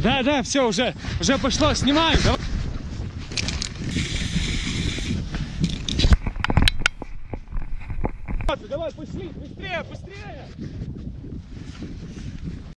Да, все, уже пошло, снимаем. Давай, пошли, быстрее!